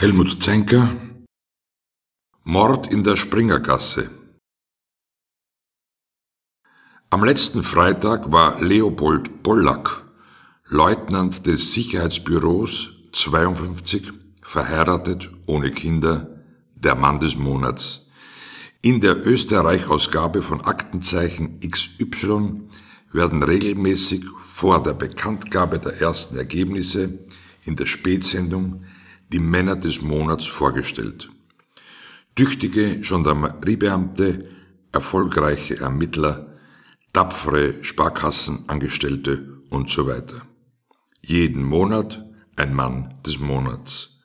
Helmut Zenker, Mord in der Springergasse. Am letzten Freitag war Leopold Pollack, Leutnant des Sicherheitsbüros 52, verheiratet, ohne Kinder, der Mann des Monats. In der Österreich-Ausgabe von Aktenzeichen XY werden regelmäßig vor der Bekanntgabe der ersten Ergebnisse in der Spätsendung die Männer des Monats vorgestellt. Tüchtige Gendarmeriebeamte, erfolgreiche Ermittler, tapfere Sparkassenangestellte und so weiter. Jeden Monat ein Mann des Monats.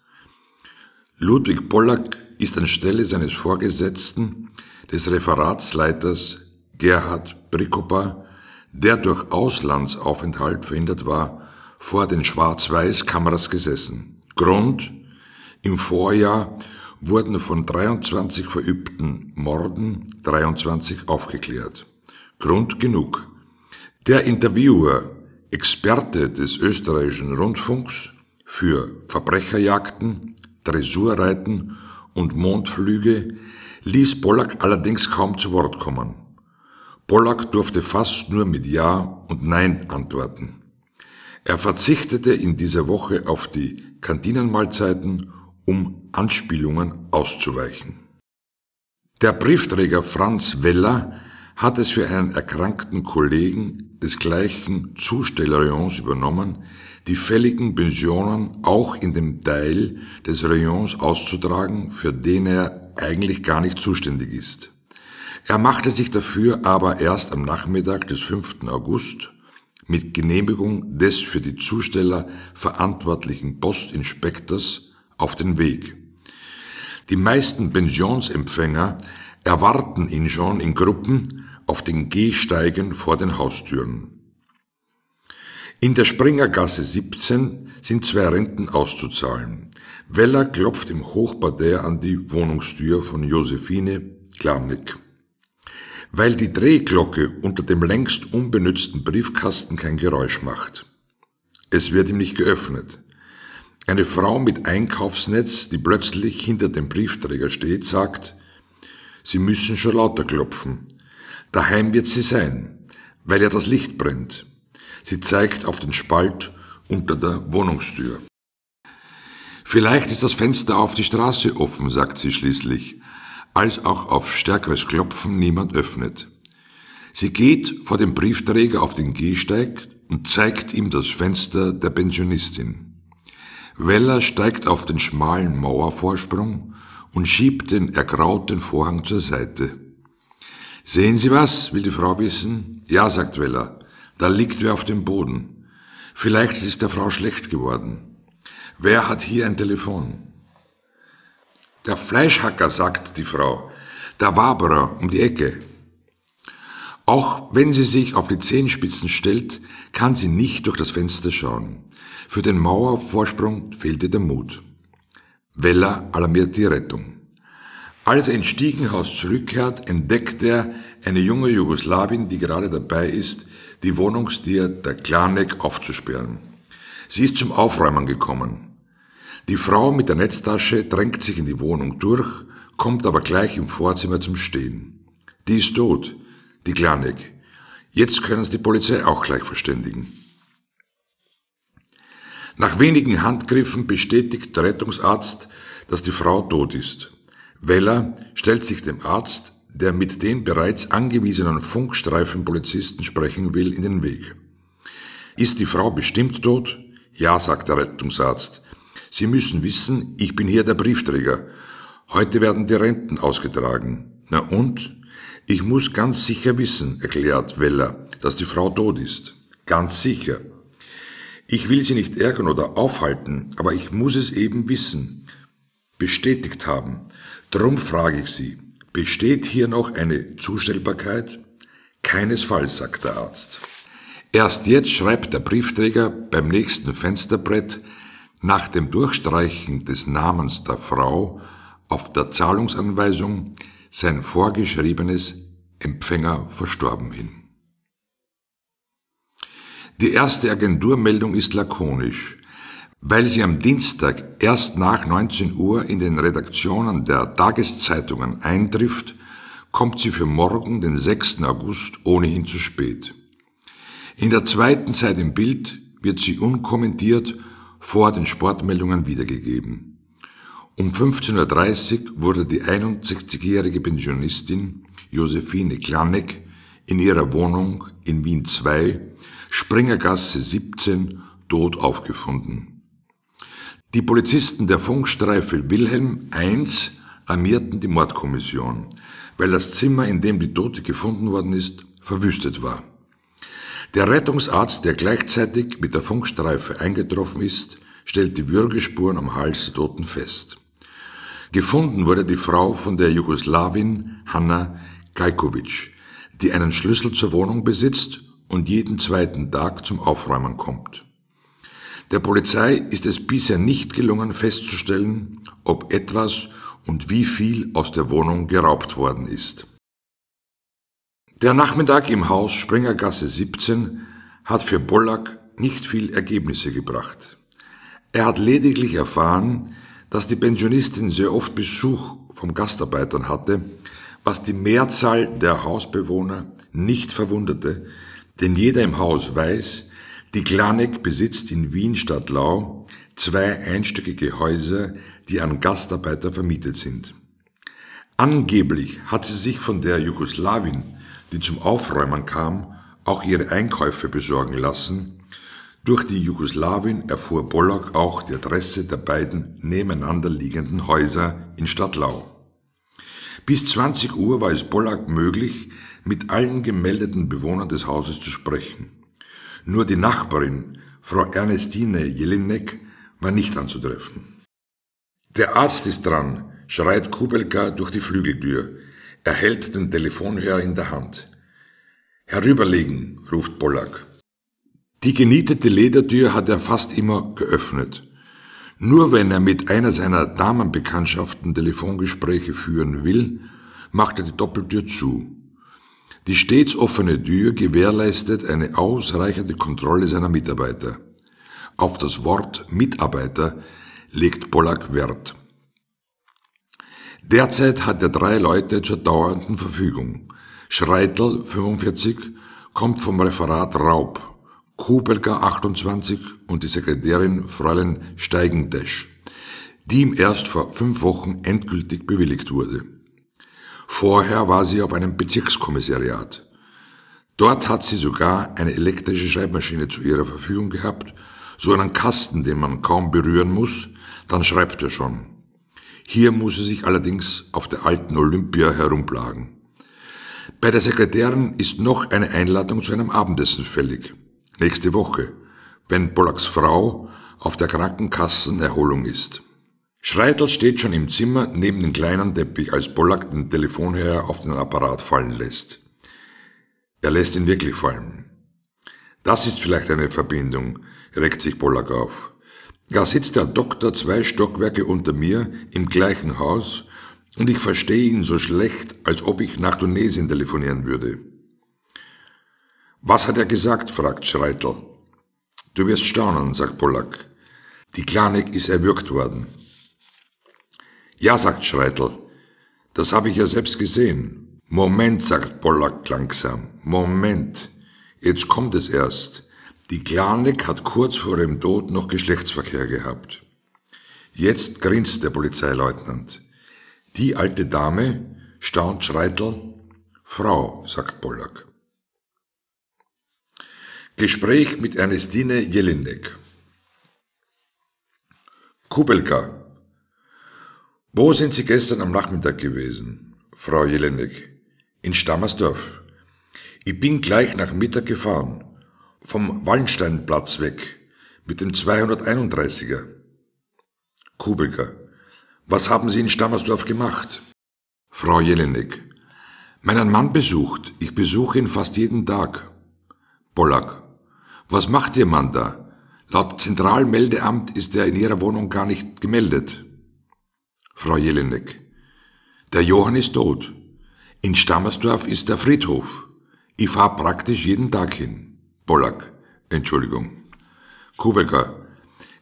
Ludwig Pollack ist anstelle seines Vorgesetzten, des Referatsleiters Gerhard Prikopa, der durch Auslandsaufenthalt verhindert war, vor den Schwarz-Weiß-Kameras gesessen. Grund: im Vorjahr wurden von 23 verübten Morden 23 aufgeklärt. Grund genug. Der Interviewer, Experte des österreichischen Rundfunks für Verbrecherjagden, Dressurreiten und Mondflüge, ließ Pollack allerdings kaum zu Wort kommen. Pollack durfte fast nur mit Ja und Nein antworten. Er verzichtete in dieser Woche auf die Kantinenmahlzeiten, um Anspielungen auszuweichen. Der Briefträger Franz Weller hat es für einen erkrankten Kollegen des gleichen Zustellrayons übernommen, die fälligen Pensionen auch in dem Teil des Rayons auszutragen, für den er eigentlich gar nicht zuständig ist. Er machte sich dafür aber erst am Nachmittag des 5. August mit Genehmigung des für die Zusteller verantwortlichen Postinspektors auf den Weg. Die meisten Pensionsempfänger erwarten ihn schon in Gruppen auf den Gehsteigen vor den Haustüren. In der Springergasse 17 sind 2 Renten auszuzahlen. Weller klopft im Hochparterre an die Wohnungstür von Josephine Klamnik. Weil die Drehglocke unter dem längst unbenützten Briefkasten kein Geräusch macht. Es wird ihm nicht geöffnet. Eine Frau mit Einkaufsnetz, die plötzlich hinter dem Briefträger steht, sagt: Sie müssen schon lauter klopfen. Daheim wird sie sein, weil ja das Licht brennt. Sie zeigt auf den Spalt unter der Wohnungstür. Vielleicht ist das Fenster auf die Straße offen, sagt sie schließlich, als auch auf stärkeres Klopfen niemand öffnet. Sie geht vor dem Briefträger auf den Gehsteig und zeigt ihm das Fenster der Pensionistin. Weller steigt auf den schmalen Mauervorsprung und schiebt den ergrauten Vorhang zur Seite. »Sehen Sie was?« will die Frau wissen. »Ja«, sagt Weller, »da liegt wer auf dem Boden. Vielleicht ist der Frau schlecht geworden. Wer hat hier ein Telefon?« »Der Fleischhacker«, sagt die Frau, »der Waberer um die Ecke.« Auch wenn sie sich auf die Zehenspitzen stellt, kann sie nicht durch das Fenster schauen. Für den Mauervorsprung fehlte der Mut. Weller alarmiert die Rettung. Als er ins Stiegenhaus zurückkehrt, entdeckt er eine junge Jugoslawin, die gerade dabei ist, die Wohnungstür der Klarneck aufzusperren. Sie ist zum Aufräumen gekommen. Die Frau mit der Netztasche drängt sich in die Wohnung durch, kommt aber gleich im Vorzimmer zum Stehen. Die ist tot, die Klarneck. Jetzt können es die Polizei auch gleich verständigen. Nach wenigen Handgriffen bestätigt der Rettungsarzt, dass die Frau tot ist. Weller stellt sich dem Arzt, der mit den bereits angewiesenen Funkstreifenpolizisten sprechen will, in den Weg. Ist die Frau bestimmt tot? Ja, sagt der Rettungsarzt. Sie müssen wissen, ich bin hier der Briefträger. Heute werden die Renten ausgetragen. Na und? Ich muss ganz sicher wissen, erklärt Weller, dass die Frau tot ist. Ganz sicher. Ich will Sie nicht ärgern oder aufhalten, aber ich muss es eben wissen, bestätigt haben. Drum frage ich Sie, besteht hier noch eine Zustellbarkeit? Keinesfalls, sagt der Arzt. Erst jetzt schreibt der Briefträger beim nächsten Fensterbrett nach dem Durchstreichen des Namens der Frau auf der Zahlungsanweisung sein vorgeschriebenes Empfänger verstorben hin. Die erste Agenturmeldung ist lakonisch. Weil sie am Dienstag erst nach 19 Uhr in den Redaktionen der Tageszeitungen eintrifft, kommt sie für morgen, den 6. August, ohnehin zu spät. In der zweiten Zeit im Bild wird sie unkommentiert vor den Sportmeldungen wiedergegeben. Um 15.30 Uhr wurde die 61-jährige Pensionistin Josephine Klanek in ihrer Wohnung in Wien 2, Springergasse 17, tot aufgefunden. Die Polizisten der Funkstreife Wilhelm I alarmierten die Mordkommission, weil das Zimmer, in dem die Tote gefunden worden ist, verwüstet war. Der Rettungsarzt, der gleichzeitig mit der Funkstreife eingetroffen ist, stellte Würgespuren am Hals der Toten fest. Gefunden wurde die Frau von der Jugoslawin Hanna Gajkovic, die einen Schlüssel zur Wohnung besitzt und jeden zweiten Tag zum Aufräumen kommt. Der Polizei ist es bisher nicht gelungen festzustellen, ob etwas und wie viel aus der Wohnung geraubt worden ist. Der Nachmittag im Haus Springergasse 17 hat für Pollack nicht viel Ergebnisse gebracht. Er hat lediglich erfahren, dass die Pensionistin sehr oft Besuch von Gastarbeitern hatte, was die Mehrzahl der Hausbewohner nicht verwunderte, denn jeder im Haus weiß, die Klanek besitzt in Wien-Stadtlau 2 einstöckige Häuser, die an Gastarbeiter vermietet sind. Angeblich hat sie sich von der Jugoslawin, die zum Aufräumen kam, auch ihre Einkäufe besorgen lassen. Durch die Jugoslawin erfuhr Pollack auch die Adresse der beiden nebeneinander liegenden Häuser in Stadtlau. Bis 20 Uhr war es Pollack möglich, mit allen gemeldeten Bewohnern des Hauses zu sprechen. Nur die Nachbarin, Frau Ernestine Jelinek, war nicht anzutreffen. Der Arzt ist dran, schreit Kubelka durch die Flügeltür. Er hält den Telefonhörer in der Hand. Herüberlegen, ruft Pollack. Die genietete Ledertür hat er fast immer geöffnet. Nur wenn er mit einer seiner Damenbekanntschaften Telefongespräche führen will, macht er die Doppeltür zu. Die stets offene Tür gewährleistet eine ausreichende Kontrolle seiner Mitarbeiter. Auf das Wort Mitarbeiter legt Pollack Wert. Derzeit hat er 3 Leute zur dauernden Verfügung. Schreitl, 45, kommt vom Referat Raub, Kubelka, 28 und die Sekretärin Fräulein Steigendesch, die ihm erst vor 5 Wochen endgültig bewilligt wurde. Vorher war sie auf einem Bezirkskommissariat. Dort hat sie sogar eine elektrische Schreibmaschine zu ihrer Verfügung gehabt, so einen Kasten, den man kaum berühren muss, dann schreibt er schon. Hier muss sie sich allerdings auf der alten Olympia herumplagen. Bei der Sekretärin ist noch eine Einladung zu einem Abendessen fällig. Nächste Woche, wenn Pollacks Frau auf der Krankenkassenerholung ist. Schreitl steht schon im Zimmer neben dem kleinen Teppich, als Pollack den Telefonhörer auf den Apparat fallen lässt. Er lässt ihn wirklich fallen. Das ist vielleicht eine Verbindung, regt sich Pollack auf. Da sitzt der Doktor 2 Stockwerke unter mir im gleichen Haus und ich verstehe ihn so schlecht, als ob ich nach Tunesien telefonieren würde. Was hat er gesagt, fragt Schreitl. Du wirst staunen, sagt Pollack. Die Klanek ist erwürgt worden. Ja, sagt Schreitl, das habe ich ja selbst gesehen. Moment, sagt Pollack langsam, Moment, jetzt kommt es erst. Die Klanek hat kurz vor dem Tod noch Geschlechtsverkehr gehabt. Jetzt grinst der Polizeileutnant. Die alte Dame, staunt Schreitl. Frau, sagt Pollack. Gespräch mit Ernestine Jelinek. Kubelka. Wo sind Sie gestern am Nachmittag gewesen? Frau Jelinek. In Stammersdorf. Ich bin gleich nach Mittag gefahren. Vom Wallensteinplatz weg. Mit dem 231er. Kubelka. Was haben Sie in Stammersdorf gemacht? Frau Jelinek. Meinen Mann besucht. Ich besuche ihn fast jeden Tag. Pollack. Was macht Ihr Mann da? Laut Zentralmeldeamt ist er in Ihrer Wohnung gar nicht gemeldet. Frau Jelinek. Der Johann ist tot. In Stammersdorf ist der Friedhof. Ich fahre praktisch jeden Tag hin. Pollack. Entschuldigung. Kubelka.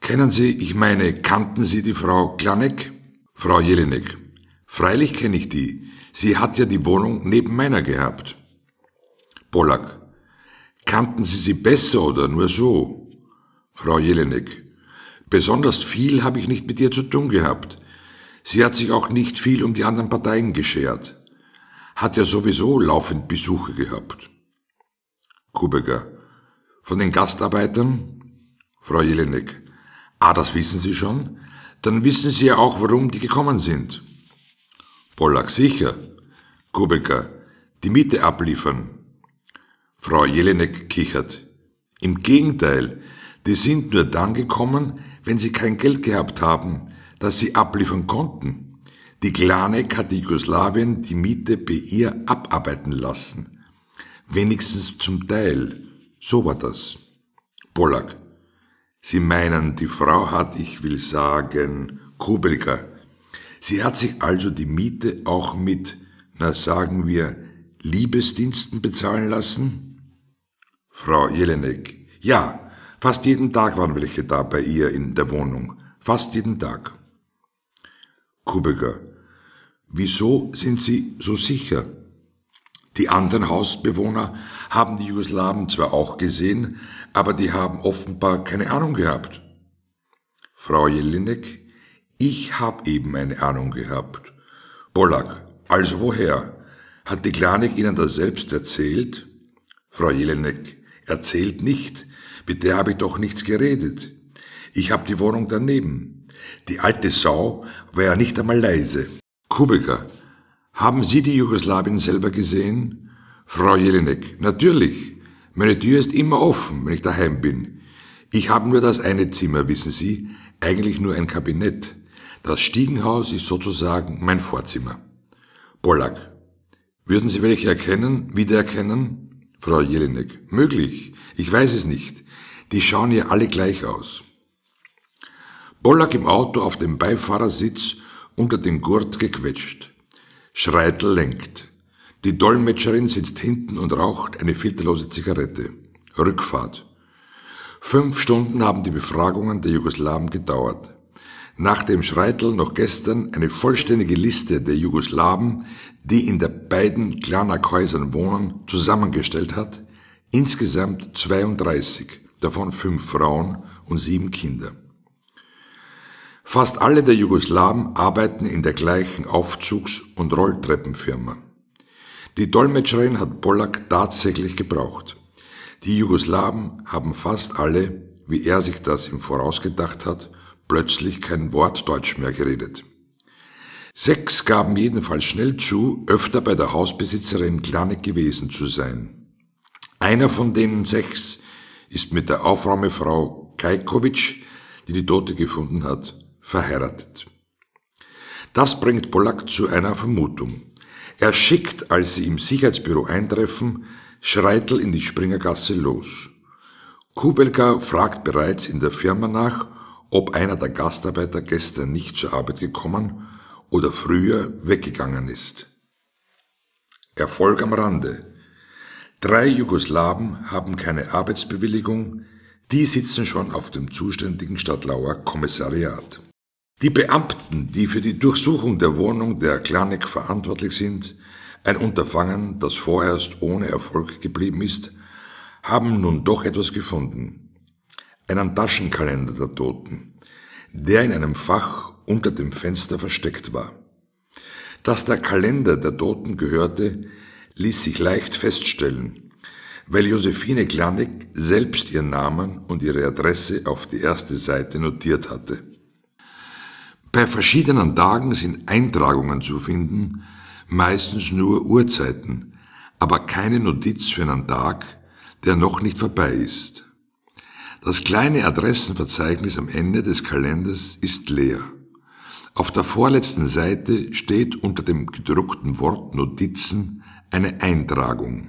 Kannten Sie die Frau Klanek? Frau Jelinek: Freilich kenne ich die. Sie hat ja die Wohnung neben meiner gehabt. Pollack: Kannten Sie sie besser oder nur so? Frau Jelinek: Besonders viel habe ich nicht mit ihr zu tun gehabt. Sie hat sich auch nicht viel um die anderen Parteien geschert. Hat ja sowieso laufend Besuche gehabt. Kubecke: Von den Gastarbeitern? Frau Jelinek: Das wissen Sie schon? Dann wissen Sie ja auch, warum die gekommen sind. Pollack: Sicher. Kubecke: Die Miete abliefern. Frau Jelinek kichert: Im Gegenteil, die sind nur dann gekommen, wenn sie kein Geld gehabt haben, das sie abliefern konnten. Die Klanek hat die Jugoslawien die Miete bei ihr abarbeiten lassen. Wenigstens zum Teil. So war das. Pollack: Sie meinen, die Frau hat, ich will sagen, Kubelka. Sie hat sich also die Miete auch mit, sagen wir, Liebesdiensten bezahlen lassen? Frau Jelinek: Ja, fast jeden Tag waren welche da bei ihr in der Wohnung. Fast jeden Tag. Kubecke: Wieso sind Sie so sicher? Die anderen Hausbewohner haben die Jugoslawen zwar auch gesehen, aber die haben offenbar keine Ahnung gehabt. Frau Jelinek: Ich habe eben eine Ahnung gehabt. Pollack: Also woher? Hat die Klanek Ihnen das selbst erzählt? Frau Jelinek: Erzählt nicht. Mit der habe ich doch nichts geredet. Ich habe die Wohnung daneben. Die alte Sau war ja nicht einmal leise. Kubecke: Haben Sie die Jugoslawien selber gesehen? Frau Jelinek: Natürlich. Meine Tür ist immer offen, wenn ich daheim bin. Ich habe nur das eine Zimmer, wissen Sie, eigentlich nur ein Kabinett. Das Stiegenhaus ist sozusagen mein Vorzimmer. Pollack: Würden Sie welche wiedererkennen? Frau Jelinek: Möglich. Ich weiß es nicht. Die schauen ja alle gleich aus. Pollack im Auto auf dem Beifahrersitz unter den Gurt gequetscht. Schreitl lenkt. Die Dolmetscherin sitzt hinten und raucht eine filterlose Zigarette. Rückfahrt. 5 Stunden haben die Befragungen der Jugoslawen gedauert. Nachdem Schreitl noch gestern eine vollständige Liste der Jugoslawen, die in den beiden Klanak-Häusern wohnen, zusammengestellt hat, insgesamt 32, davon 5 Frauen und 7 Kinder. Fast alle der Jugoslawen arbeiten in der gleichen Aufzugs- und Rolltreppenfirma. Die Dolmetscherin hat Pollack tatsächlich gebraucht. Die Jugoslawen haben fast alle, wie er sich das im Voraus gedacht hat, plötzlich kein Wort Deutsch mehr geredet. 6 gaben jedenfalls schnell zu, öfter bei der Hausbesitzerin Klanek gewesen zu sein. Einer von denen 6 ist mit der Aufräumefrau Kajkovic, die die Tote gefunden hat, verheiratet. Das bringt Pollack zu einer Vermutung. Er schickt, als sie im Sicherheitsbüro eintreffen, Schreitl in die Springergasse los. Kubelka fragt bereits in der Firma nach, ob einer der Gastarbeiter gestern nicht zur Arbeit gekommen oder früher weggegangen ist. Erfolg am Rande. 3 Jugoslawen haben keine Arbeitsbewilligung, die sitzen schon auf dem zuständigen Stadtlauer Kommissariat. Die Beamten, die für die Durchsuchung der Wohnung der Klanek verantwortlich sind, ein Unterfangen, das vorerst ohne Erfolg geblieben ist, haben nun doch etwas gefunden. Einen Taschenkalender der Toten, der in einem Fach unter dem Fenster versteckt war. Dass der Kalender der Toten gehörte, ließ sich leicht feststellen, weil Josephine Klanek selbst ihren Namen und ihre Adresse auf die erste Seite notiert hatte. Bei verschiedenen Tagen sind Eintragungen zu finden, meistens nur Uhrzeiten, aber keine Notiz für einen Tag, der noch nicht vorbei ist. Das kleine Adressenverzeichnis am Ende des Kalenders ist leer. Auf der vorletzten Seite steht unter dem gedruckten Wort Notizen eine Eintragung.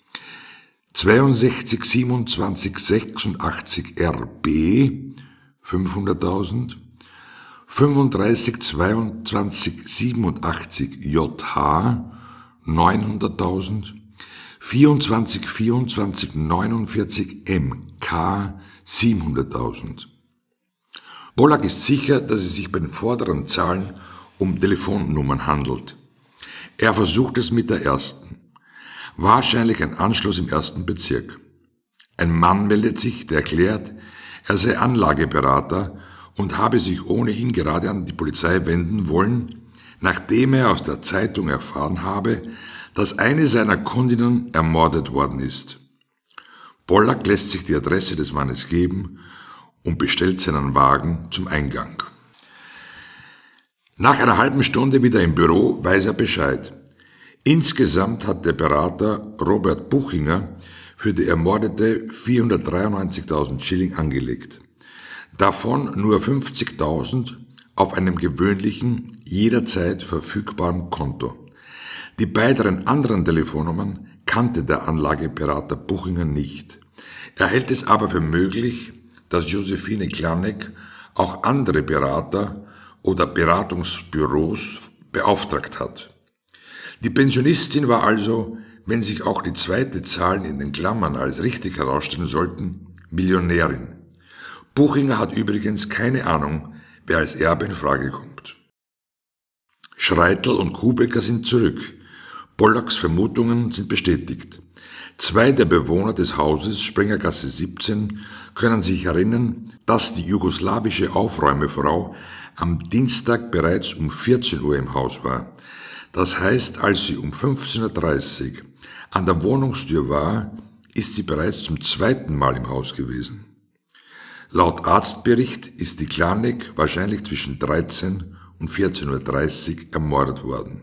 62 27 86 RB 500.000, 35 22 87 JH 900.000, 24 24 49 MK 700.000. Pollack ist sicher, dass es sich bei den vorderen Zahlen um Telefonnummern handelt. Er versucht es mit der ersten. Wahrscheinlich ein Anschluss im 1. Bezirk. Ein Mann meldet sich, der erklärt, er sei Anlageberater und habe sich ohnehin gerade an die Polizei wenden wollen, nachdem er aus der Zeitung erfahren habe, dass eine seiner Kundinnen ermordet worden ist. Pollack lässt sich die Adresse des Mannes geben und bestellt seinen Wagen zum Eingang. Nach einer halben Stunde wieder im Büro weiß er Bescheid. Insgesamt hat der Berater Robert Buchinger für die Ermordete 493.000 Schilling angelegt. Davon nur 50.000 auf einem gewöhnlichen, jederzeit verfügbaren Konto. Die beiden anderen Telefonnummern kannte der Anlageberater Buchinger nicht. Er hält es aber für möglich, dass Josephine Klanek auch andere Berater oder Beratungsbüros beauftragt hat. Die Pensionistin war also, wenn sich auch die zweite Zahlen in den Klammern als richtig herausstellen sollten, Millionärin. Buchinger hat übrigens keine Ahnung, wer als Erbe in Frage kommt. Schreitl und Kubecker sind zurück. Pollacks Vermutungen sind bestätigt. 2 der Bewohner des Hauses Springergasse 17 können sich erinnern, dass die jugoslawische Aufräumefrau am Dienstag bereits um 14 Uhr im Haus war. Das heißt, als sie um 15.30 Uhr an der Wohnungstür war, ist sie bereits zum 2. Mal im Haus gewesen. Laut Arztbericht ist die Klanek wahrscheinlich zwischen 13 und 14.30 Uhr ermordet worden.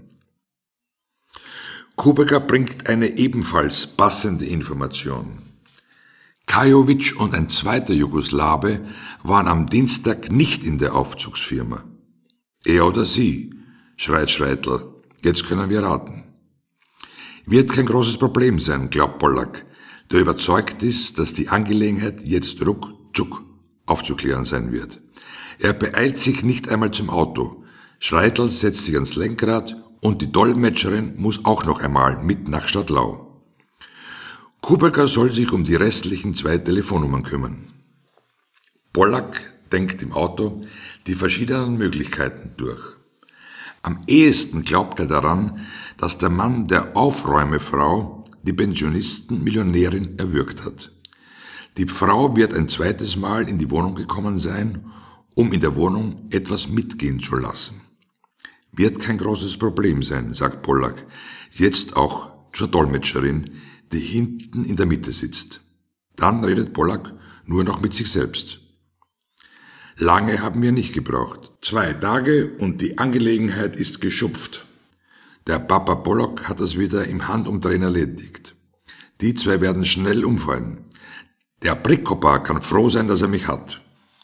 Kubecker bringt eine ebenfalls passende Information. Kajovic und ein zweiter Jugoslawe waren am Dienstag nicht in der Aufzugsfirma. Er oder sie, schreit Schreitl, jetzt können wir raten. Wird kein großes Problem sein, glaubt Pollack, der überzeugt ist, dass die Angelegenheit jetzt ruckzuck aufzuklären sein wird. Er beeilt sich nicht einmal zum Auto. Schreitl setzt sich ans Lenkrad und die Dolmetscherin muss auch noch einmal mit nach Stadtlau. Kubecker soll sich um die restlichen 2 Telefonnummern kümmern. Pollack denkt im Auto die verschiedenen Möglichkeiten durch. Am ehesten glaubt er daran, dass der Mann der Aufräumefrau die Pensionisten-Millionärin erwürgt hat. Die Frau wird ein zweites Mal in die Wohnung gekommen sein, um in der Wohnung etwas mitgehen zu lassen. Wird kein großes Problem sein, sagt Pollack, jetzt auch zur Dolmetscherin, die hinten in der Mitte sitzt. Dann redet Pollack nur noch mit sich selbst. Lange haben wir nicht gebraucht. 2 Tage und die Angelegenheit ist geschupft. Der Papa Pollack hat das wieder im Handumdrehen erledigt. Die 2 werden schnell umfallen. Der Prikopa kann froh sein, dass er mich hat.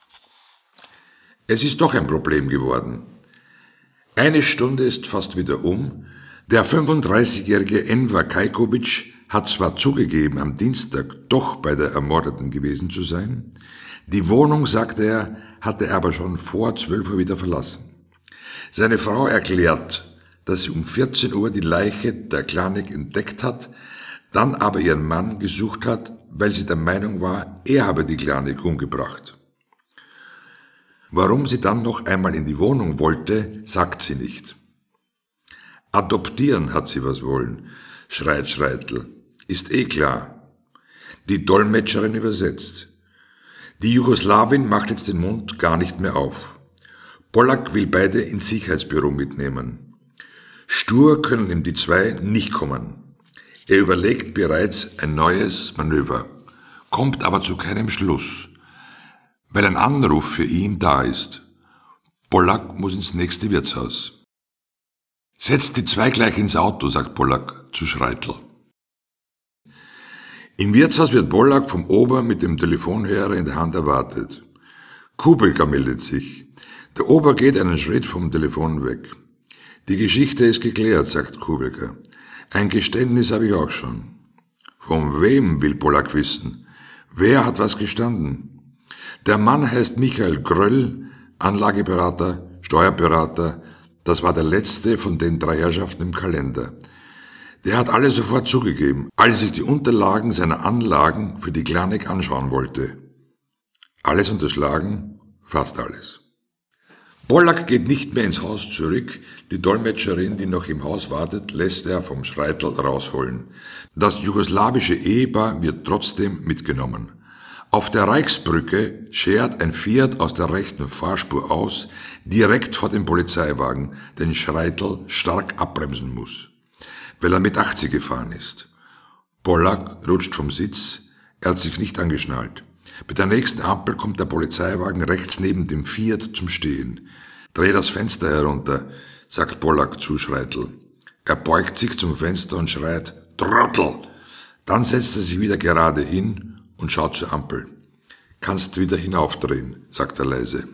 Es ist doch ein Problem geworden. Eine Stunde ist fast wieder um. Der 35-jährige Enver Kajkovic hat zwar zugegeben, am Dienstag doch bei der Ermordeten gewesen zu sein. Die Wohnung, sagte er, hatte er aber schon vor 12 Uhr wieder verlassen. Seine Frau erklärt, dass sie um 14 Uhr die Leiche der Klanek entdeckt hat, dann aber ihren Mann gesucht hat, weil sie der Meinung war, er habe die Klanek umgebracht. Warum sie dann noch einmal in die Wohnung wollte, sagt sie nicht. Adoptieren hat sie was wollen, schreit Schreitl. Ist eh klar. Die Dolmetscherin übersetzt. Die Jugoslawin macht jetzt den Mund gar nicht mehr auf. Pollack will beide ins Sicherheitsbüro mitnehmen. Stur können ihm die 2 nicht kommen. Er überlegt bereits ein neues Manöver, kommt aber zu keinem Schluss, weil ein Anruf für ihn da ist. Pollack muss ins nächste Wirtshaus. Setzt die 2 gleich ins Auto, sagt Pollack zu Schreitl. Im Wirtshaus wird Pollack vom Ober mit dem Telefonhörer in der Hand erwartet. Kubecker meldet sich. Der Ober geht einen Schritt vom Telefon weg. Die Geschichte ist geklärt, sagt Kubecker. Ein Geständnis habe ich auch schon. Von wem, will Pollack wissen? Wer hat was gestanden? Der Mann heißt Michael Gröll, Anlageberater, Steuerberater. Das war der letzte von den 3 Herrschaften im Kalender. Der hat alles sofort zugegeben, als ich die Unterlagen seiner Anlagen für die Klanek anschauen wollte. Alles unterschlagen? fast alles. Pollack geht nicht mehr ins Haus zurück, die Dolmetscherin, die noch im Haus wartet, lässt er vom Schreitl rausholen. Das jugoslawische Ehepaar wird trotzdem mitgenommen. Auf der Reichsbrücke schert ein Fiat aus der rechten Fahrspur aus, direkt vor dem Polizeiwagen, den Schreitl stark abbremsen muss, weil er mit 80 gefahren ist. Pollack rutscht vom Sitz, er hat sich nicht angeschnallt. Bei der nächsten Ampel kommt der Polizeiwagen rechts neben dem Fiat zum Stehen. Dreh das Fenster herunter, sagt Pollack zu Schreitl. Er beugt sich zum Fenster und schreit, Trottel! Dann setzt er sich wieder gerade hin und schaut zur Ampel. Kannst wieder hinaufdrehen, sagt er leise.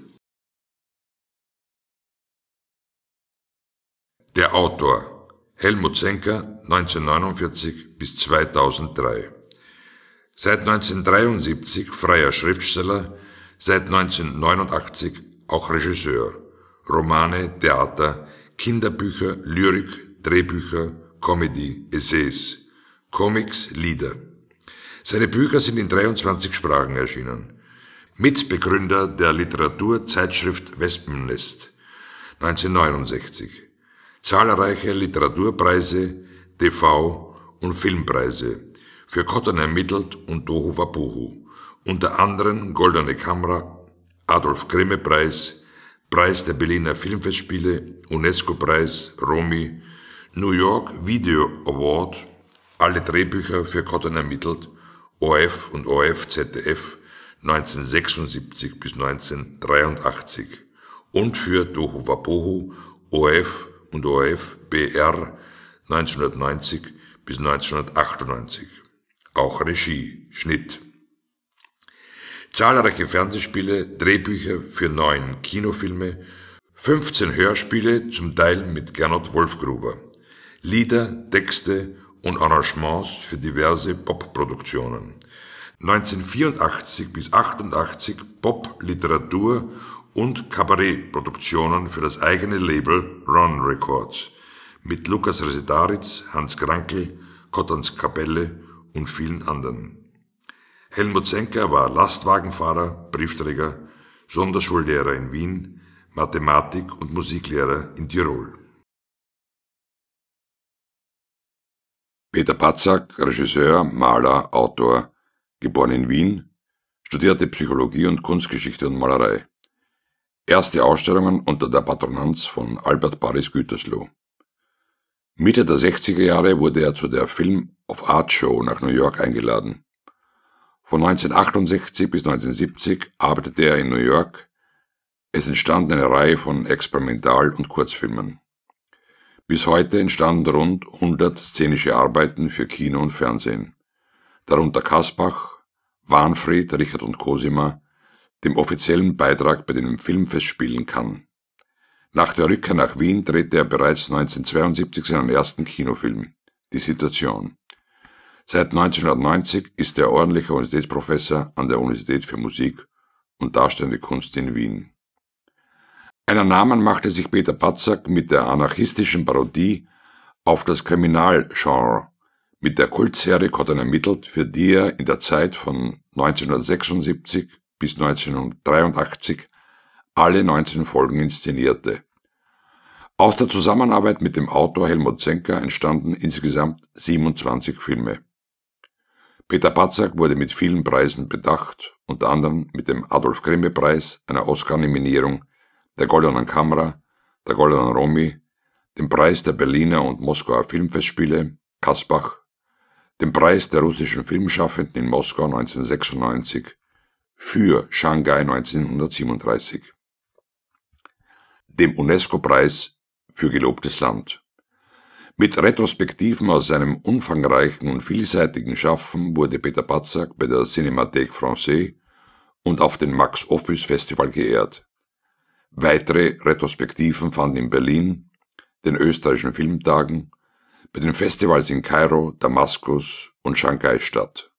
Der Autor Helmut Zenker, 1949 bis 2003. Seit 1973 freier Schriftsteller, seit 1989 auch Regisseur. Romane, Theater, Kinderbücher, Lyrik, Drehbücher, Comedy, Essays, Comics, Lieder. Seine Bücher sind in 23 Sprachen erschienen. Mitbegründer der Literaturzeitschrift Wespennest, 1969. Zahlreiche Literaturpreise, TV- und Filmpreise für Cotton ermittelt und Tohu Wabohu, unter anderem Goldene Kamera, Adolf-Grimme-Preis, Preis der Berliner Filmfestspiele, UNESCO-Preis, Romy, New York Video Award, alle Drehbücher für Cotton ermittelt, ORF und ORF ZDF 1976 bis 1983 und für Tohu Wabohu, ORF und ORF BR 1990 bis 1998. Auch Regie, Schnitt. Zahlreiche Fernsehspiele, Drehbücher für 9 Kinofilme, 15 Hörspiele, zum Teil mit Gernot Wolfgruber, Lieder, Texte und Arrangements für diverse Pop-Produktionen. 1984 bis 88 Pop-, Literatur- und Kabarettproduktionen für das eigene Label Ron Records mit Lukas Resetaritz, Hans Krankel, Cottons Kapelle und vielen anderen. Helmut Zenker war Lastwagenfahrer, Briefträger, Sonderschullehrer in Wien, Mathematik- und Musiklehrer in Tirol. Peter Patzak, Regisseur, Maler, Autor, geboren in Wien, studierte Psychologie und Kunstgeschichte und Malerei. Erste Ausstellungen unter der Patronanz von Albert Paris Gütersloh. Mitte der 60er Jahre wurde er zu der Film of Art Show nach New York eingeladen. Von 1968 bis 1970 arbeitete er in New York. Es entstand eine Reihe von Experimental- und Kurzfilmen. Bis heute entstanden rund 100 szenische Arbeiten für Kino und Fernsehen, darunter Kaspach, Wahnfried, Richard und Cosima, dem offiziellen Beitrag bei den Filmfestspielen Cannes. Nach der Rückkehr nach Wien drehte er bereits 1972 seinen ersten Kinofilm, Die Situation. Seit 1990 ist er ordentlicher Universitätsprofessor an der Universität für Musik und Darstellende Kunst in Wien. Einen Namen machte sich Peter Patzak mit der anarchistischen Parodie auf das Kriminalgenre, mit der Kultserie Cotton ermittelt, für die er in der Zeit von 1976 bis 1983 alle 19 Folgen inszenierte. Aus der Zusammenarbeit mit dem Autor Helmut Zenker entstanden insgesamt 27 Filme. Peter Patzak wurde mit vielen Preisen bedacht, unter anderem mit dem Adolf-Grimme-Preis, einer Oscar-Nominierung, der Goldenen Kamera, der Goldenen Romy, dem Preis der Berliner und Moskauer Filmfestspiele, Kaspach, dem Preis der russischen Filmschaffenden in Moskau 1996, für Shanghai 1937, dem UNESCO-Preis für gelobtes Land. Mit Retrospektiven aus seinem umfangreichen und vielseitigen Schaffen wurde Peter Patzak bei der Cinémathèque Française und auf dem Max-Ophüls-Festival geehrt. Weitere Retrospektiven fanden in Berlin, den österreichischen Filmtagen, bei den Festivals in Kairo, Damaskus und Shanghai statt.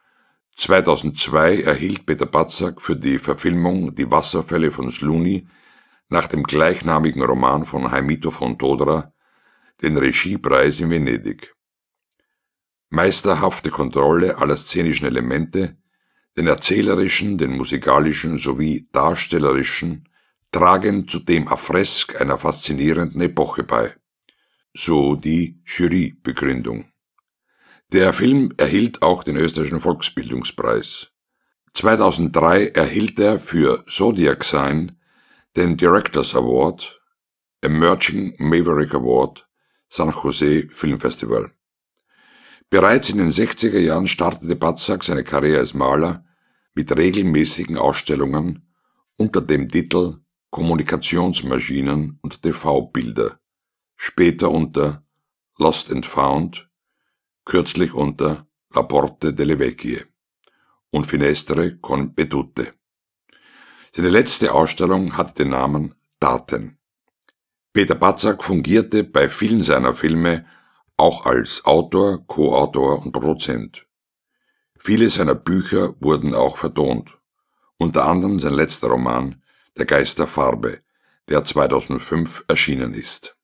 2002 erhielt Peter Patzak für die Verfilmung Die Wasserfälle von Slunj nach dem gleichnamigen Roman von Heimito von Todora den Regiepreis in Venedig. Meisterhafte Kontrolle aller szenischen Elemente, den erzählerischen, den musikalischen sowie darstellerischen, tragen zu dem Affresk einer faszinierenden Epoche bei. So die Jurybegründung. Der Film erhielt auch den österreichischen Volksbildungspreis. 2003 erhielt er für Zodiac Sign den Directors Award, Emerging Maverick Award, San Jose Film Festival. Bereits in den 60er Jahren startete Batzak seine Karriere als Maler mit regelmäßigen Ausstellungen unter dem Titel Kommunikationsmaschinen und TV-Bilder, später unter Lost and Found, kürzlich unter La Porte delle Vecchie und Finestre con Vedute. Seine letzte Ausstellung hatte den Namen Daten. Peter Batzak fungierte bei vielen seiner Filme auch als Autor, Co-Autor und Produzent. Viele seiner Bücher wurden auch vertont, unter anderem sein letzter Roman Der Geist der Farbe, der 2005 erschienen ist.